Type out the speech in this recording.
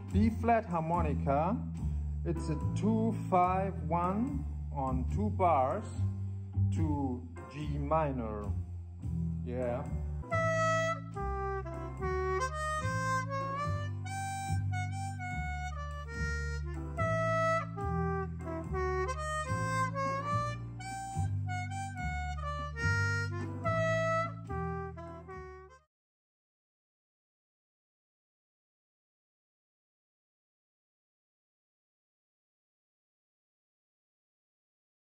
B flat harmonica. It's a 2-5-1 on 2 bars to G minor. Yeah.